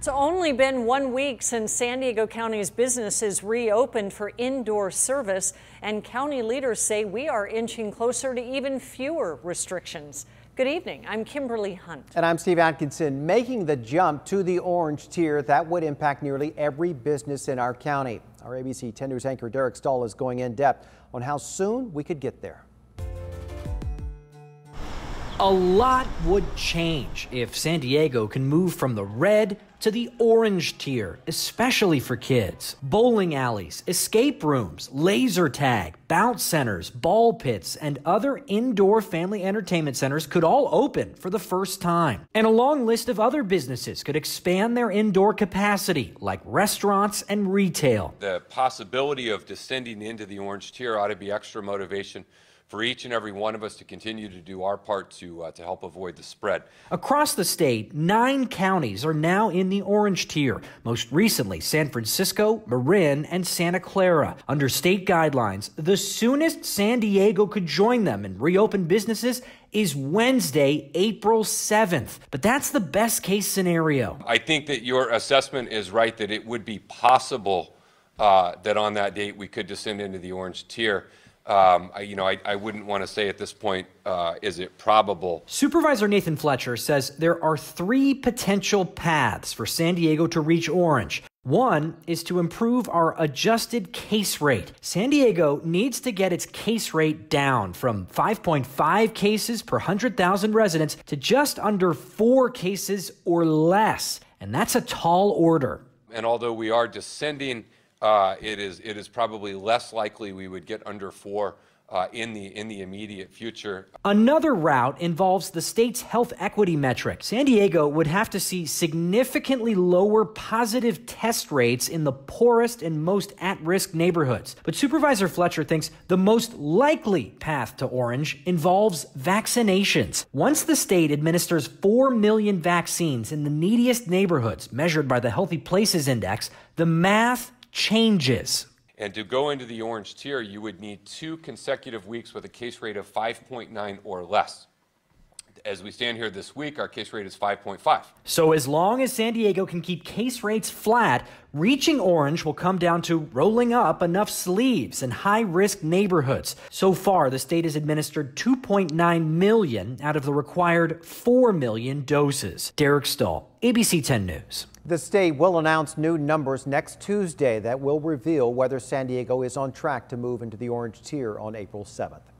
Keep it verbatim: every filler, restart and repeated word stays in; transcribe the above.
It's only been one week since San Diego County's businesses reopened for indoor service, and county leaders say we are inching closer to even fewer restrictions. Good evening, I'm Kimberly Hunt. And I'm Steve Atkinson. Making the jump to the orange tier, that would impact nearly every business in our county. Our A B C ten News anchor Derek Stahl is going in depth on how soon we could get there. A lot would change if San Diego can move from the red to the orange tier, especially for kids. Bowling alleys, escape rooms, laser tag, bounce centers, ball pits, and other indoor family entertainment centers could all open for the first time. And a long list of other businesses could expand their indoor capacity, like restaurants and retail. The possibility of descending into the orange tier ought to be extra motivation for each and every one of us to continue to do our part to, uh, to help avoid the spread. Across the state, nine counties are now in the orange tier. Most recently, San Francisco, Marin, and Santa Clara. Under state guidelines, the soonest San Diego could join them and reopen businesses is Wednesday, April seventh. But that's the best case scenario. I think that your assessment is right, that it would be possible uh, that on that date we could descend into the orange tier. Um, I, you know, I, I wouldn't want to say at this point, uh, is it probable? Supervisor Nathan Fletcher says there are three potential paths for San Diego to reach orange. One is to improve our adjusted case rate. San Diego needs to get its case rate down from five point five cases per one hundred thousand residents to just under four cases or less. And that's a tall order. And although we are descending, Uh, it is it is probably less likely we would get under four uh, in the in the immediate future. Another route involves the state's health equity metric. San Diego would have to see significantly lower positive test rates in the poorest and most at-risk neighborhoods. But Supervisor Fletcher thinks the most likely path to orange involves vaccinations. Once the state administers four million vaccines in the neediest neighborhoods, measured by the Healthy Places Index, the math changes. And to go into the orange tier, you would need two consecutive weeks with a case rate of five point nine or less. As we stand here this week, our case rate is five point five. So as long as San Diego can keep case rates flat, reaching orange will come down to rolling up enough sleeves in high-risk neighborhoods. So far, the state has administered two point nine million out of the required four million doses. Derek Stahl, A B C ten News. The state will announce new numbers next Tuesday that will reveal whether San Diego is on track to move into the orange tier on April seventh.